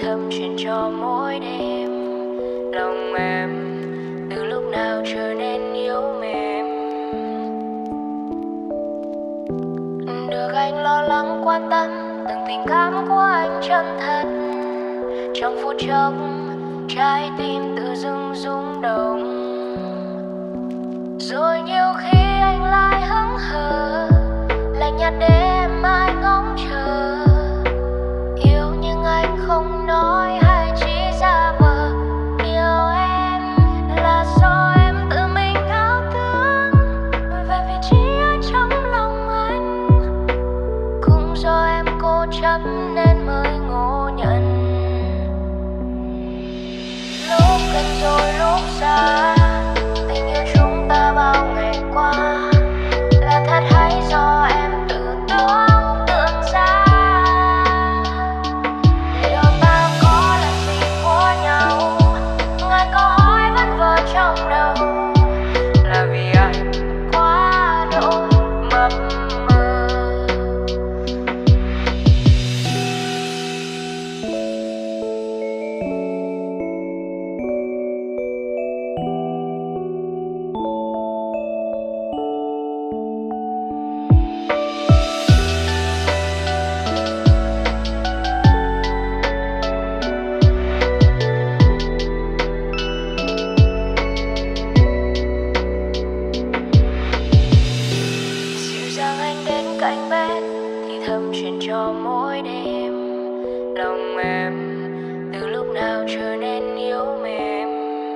thầm chuyện cho mỗi đêm. Lòng em từ lúc nào trở nên yếu mềm, được anh lo lắng quan tâm từng tình cảm của anh chân thật. Trong phút chốc trái tim tự dưng rung động, rồi nhiều khi anh lại hững hờ lạnh nhạt để em mãi ngóng chờ. Yêu nhưng anh không nói hay chỉ giả vờ. Yêu em là do em tự mình ảo tưởng về vị trí ở trong lòng anh, cũng do em cố chấp nên mới ngộ nhận. Lúc gần rồi lúc xa, tình yêu chúng ta bao ngày qua là thật hay do em tự tưởng tượng ra. Liệu ta có là gì của nhau, ngàn câu hỏi vẫn vờ trong đầu, là vì anh quá đỗi mập mờ. Cạnh bên thì thầm chuyện cho mỗi đêm. Lòng em từ lúc nào trở nên yếu mềm,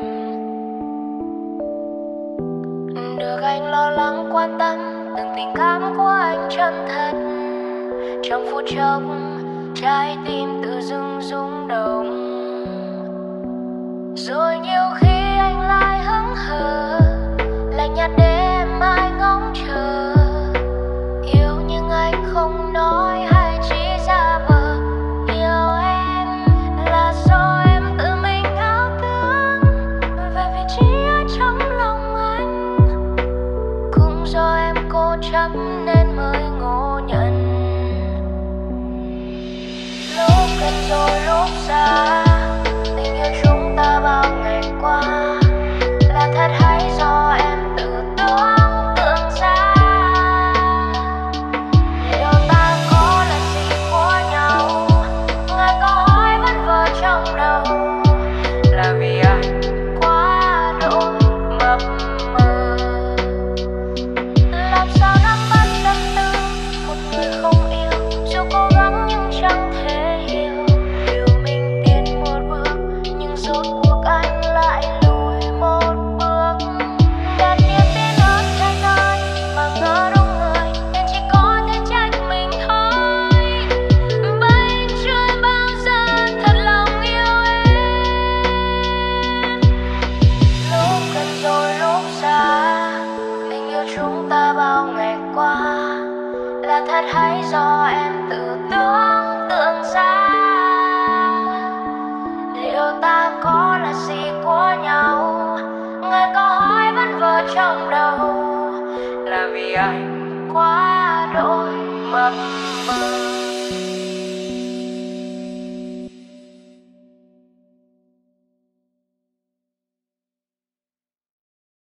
được anh lo lắng quan tâm từng tình cảm của anh chân thật. Trong phút chốc trái tim tự dưng rung động, rồi nhiều khi anh lại hững hờ lạnh nhạt để em mãi ngóng chờ. Anh không nói hay chỉ giả vờ. Yêu em là do em tự mình ảo tưởng về vị trí ở trong lòng anh, cũng do em cố chấp nên mới ngộ nhận. Lúc gần rồi lúc xa, tình yêu chúng ta bao ngày qua là thật hay do em tự tưởng tượng ra. Là vì anh quá đỗi mập mờ. Làm sao nắm bắt tâm tư một người không yêu, dù cố gắng nhưng chẳng thể hiểu. Hiểu mình tiến một bước nhưng rốt cuộc anh lại lùi một bước. Đặt niềm tin ở trái nơi mà ngỡ đúng người nên chỉ có thể trách mình thôi. Bay trời bao giờ thật lòng yêu em. Lúc gần rồi lúc xa, tình yêu chúng ta bao ngày qua là thật hay do em tự tưởng tượng ra. Liệu ta có là gì của nhau, ngàn câu hỏi vẫn vờ trong đầu, là vì anh quá đỗi mập mờ.